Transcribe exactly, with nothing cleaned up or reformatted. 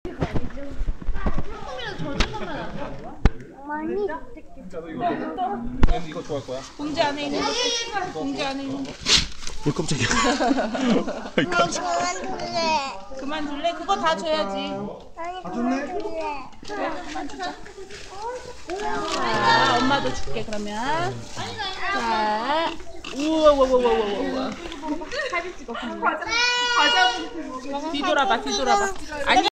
많이. 이거 좋아할 거야? 봉지 안에 있는 거. 봉지 안에 있는 거. 왜 깜짝이야? 아이 깜짝. 그만 둘래. 그만 줄래? 그거 다 줘야지. 아니 그만 둘래. 자, 엄마도 줄게 그러면. 자, 우와 우와 우와 우와 우와. 사진 찍어. 뒤돌아봐 뒤돌아봐. 아니.